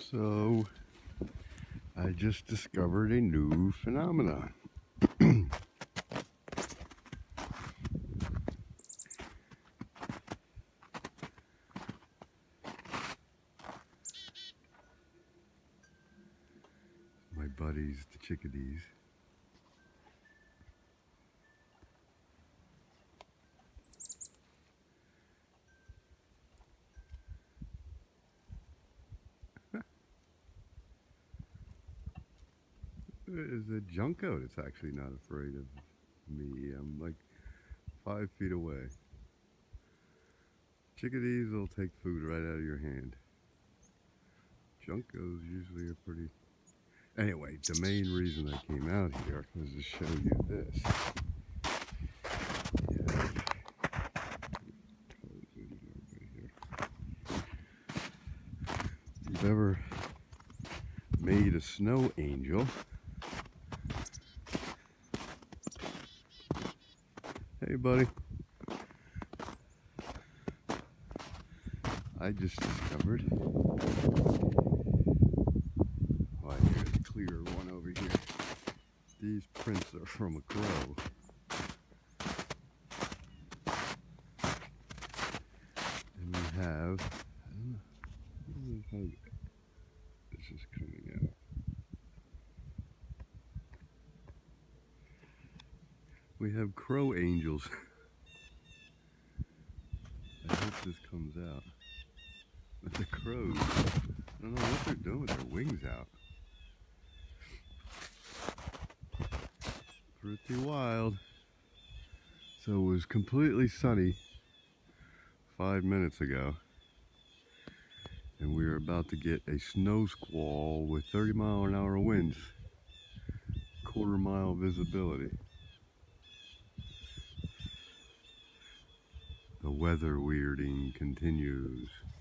So, I just discovered a new phenomenon. My buddies, the chickadees. There's a junco that's actually not afraid of me. I'm like 5 feet away. Chickadees will take food right out of your hand. Juncos usually are pretty... Anyway, the main reason I came out here was to show you this. If you've ever made a snow angel, hey buddy, I just discovered, oh, here's a clearer one over here. These prints are from a crow. And we have, I don't know how this is coming out. We have crow angels. I hope this comes out. But the crows, I don't know what they're doing with their wings out. Pretty wild. So it was completely sunny 5 minutes ago. And we are about to get a snow squall with 30-mile-an-hour winds. Quarter-mile visibility. The weather weirding continues.